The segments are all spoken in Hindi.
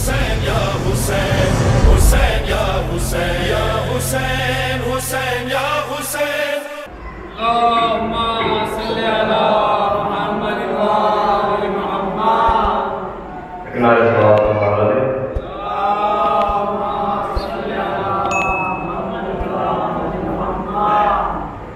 हुसैन या हुसैन, हुसैन या हुसैन, या हुसैन, हुसैन या हुसैन। अल्लाहुम्मा सल्ली अला मुहम्मद व आलि मुहम्मद। नारे सलावत व सलाम। अल्लाहुम्मा सल्ली अला मुहम्मद व आलि मुहम्मद।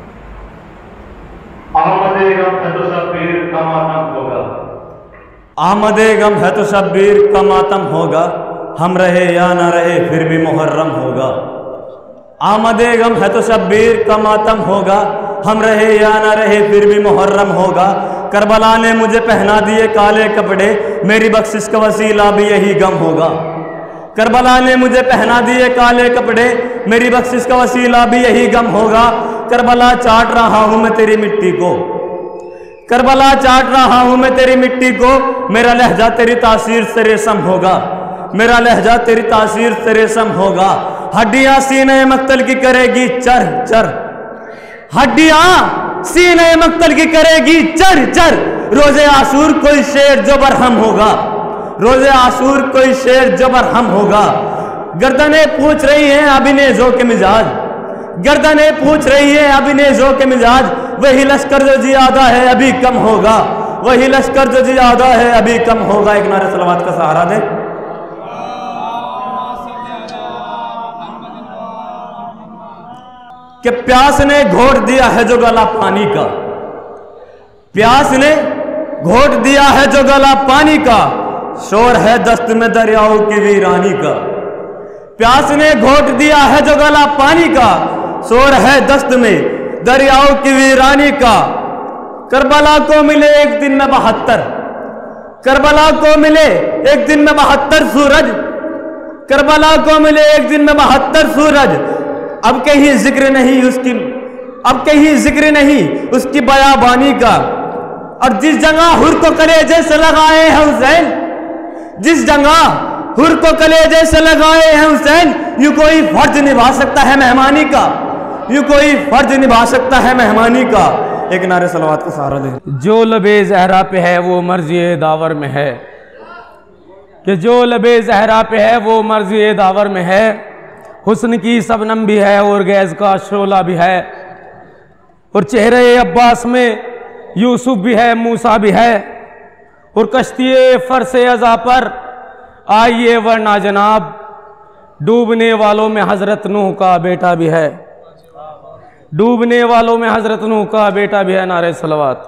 अहमदे गम है तो शब्बीर का मातम होगा। अहमदे गम है तो शब्बीर का मातम होगा, हम रहे या ना रहे फिर भी मुहर्रम होगा। अहमदे गम है तो शब्बीर का मातम होगा, हम रहे या ना रहे फिर भी मुहर्रम होगा। करबला ने मुझे पहना दिए काले कपड़े, मेरी बख्शिश का वसीला भी यही गम होगा। करबला ने मुझे पहना दिए काले कपड़े, मेरी बख्शिश का वसीला भी यही गम होगा। करबला चाट रहा हूँ मैं तेरी मिट्टी को, करबला चाट रहा हूँ मैं तेरी मिट्टी को। मेरा लहजा तेरी तासीर से रेशम होगा, मेरा लहजा तेरी तासीर से रेशम होगा। हड्डियाँ सीने मक्तल की करेगी चर चर, हड्डियाँ सीने मक्तल की करेगी चर चर। रोजे आसूर कोई शेर जो बरहम होगा, रोजे आसूर कोई शेर जो बरहम होगा। गर्दनें पूछ रही हैं अभिनेजों के मिजाज, गर्दनें पूछ रही है अभिनेजों के मिजाज। वही लश्कर जो जियादा है अभी कम होगा, वही लश्कर जो जियादा है अभी कम होगा। एक नारे सलावत का सहारा दे। कि प्यास ने घोट दिया है जो गला पानी का, प्यास ने घोट दिया है जो गला पानी का। शोर है दस्त में दरियाओं की वीरानी का, प्यास ने घोट दिया है जो गला पानी का। शोर है दस्त में दरियाओं की वीरानी का। करबला को मिले एक दिन में 72, करबला को मिले एक दिन में 72 सूरज, करबला को मिले एक दिन में 72 सूरज। अब कहीं जिक्र नहीं उसकी, अब कहीं जिक्र नहीं उसकी बयाबानी का। और जिस जगह हुर को कलेजे से लगाए हैं हुसैन, जिस जगह हुर को कलेजे से लगाए हैं हुसैन, यूं कोई फर्ज निभा सकता है मेहमानी का, यूं कोई फर्ज निभा सकता है मेहमानी का। एक नारे सलावत का सहारा दे। जो लबे जहरा पे है वो मर्ज़ी दावर में है, कि जो लबे जहरा पे है वो मर्ज़ी दावर में है। हुस्न की सबनम भी है और गैज़ का शोला भी है, और चेहरे अब्बास में यूसुफ भी है, मूसा भी है। और कश्ती फरसे अज़ा पर आइए वरना जनाब, डूबने वालों में हज़रत नूह का बेटा भी है, डूबने वालों में हज़रत नूह का बेटा भी है। नारे सलावत।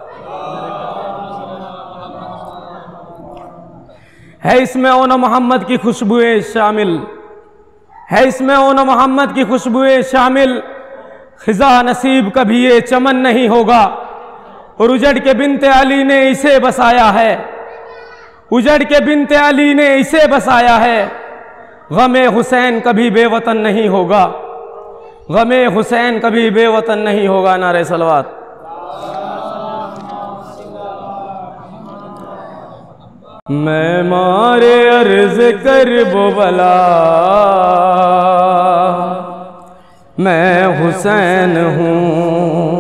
है इसमें ओना मोहम्मद की खुशबुएं शामिल, है इसमें ओना मोहम्मद की खुशबुएं शामिल। खिजा नसीब कभी ये चमन नहीं होगा, और उजड़ के बिनते अली ने इसे बसाया है, उजड़ के बिनते अली ने इसे बसाया है। गमे हुसैन कभी बेवतन नहीं होगा, गमे हुसैन कभी बेवतन नहीं होगा। नारे सलवात। मैं मारे अर्ज कर बोबला, मैं हुसैन हूँ,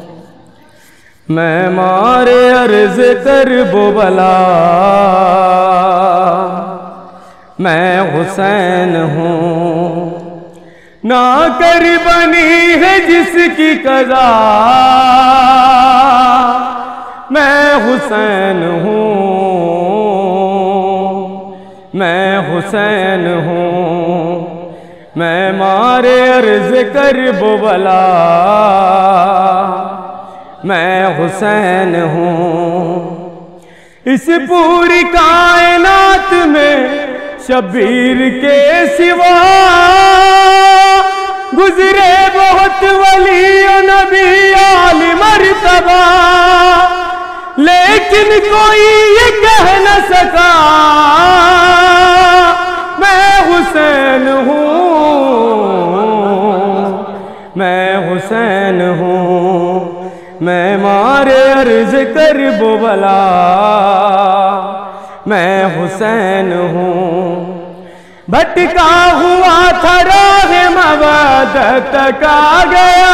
मैं मारे अर्ज कर बोबला, मैं हुसैन हूँ। ना कर बनी है जिसकी कज़ा, मैं हुसैन हूँ, मैं हुसैन हूँ। मैं मारे अर्ज कर बोबला, मैं हुसैन हूँ। इस पूरी कायनात में शब्बीर के सिवा गुजरे बहुत वली और नबी आली मर्तबा, लेकिन कोई ये कह न सका मैं हुसैन हूँ, मैं हुसैन हूँ। मैं मारे अर्ज कर बोबला, मैं हुसैन हूँ। भटका हुआ था राह मवादत का गया,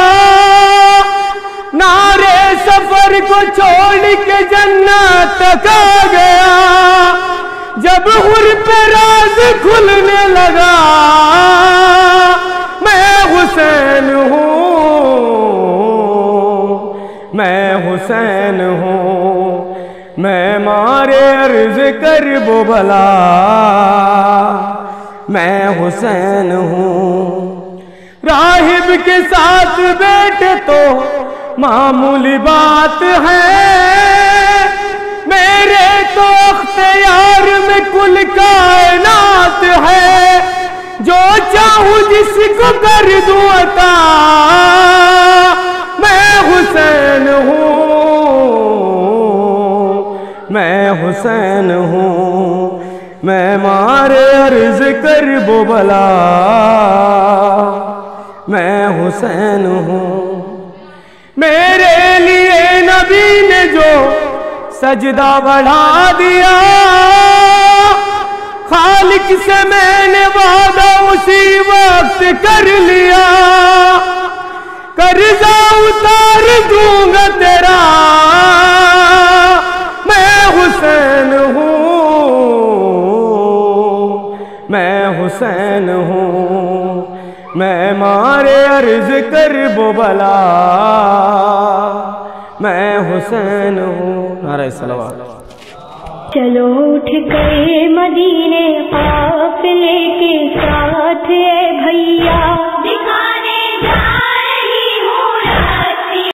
नारे सफर को छोड़ के जन्नत का गया। जब हुर पे राज खुलने लगा, मैं हुसैन हूँ, मैं हुसैन हूँ, मैं मारे अर्ज कर वो भला, मैं हुसैन हूँ। राहिब के साथ बैठे तो मामूली बात है, मेरे तो अख्तियार में कुल कायनात है, जो चाहूं जिसको कर दूं अता, मैं हुसैन हूँ, मैं हुसैन हूँ, मैं मारे अर्ज कर वो भला, मैं हुसैन हूँ। मेरे लिए नबी ने जो सजदा बढ़ा दिया, खालिक से मैंने वादा उसी वक्त कर लिया, कर्जा उतार दूंगा तेरा, मैं हुसैन हूँ, मैं हुसैन हूँ, मैं मारे अर्ज कर वो भला, मैं हुसैन हूँ। नारे सलावत। चलो उठ गए मदीने काफिले के साथ ए भैया,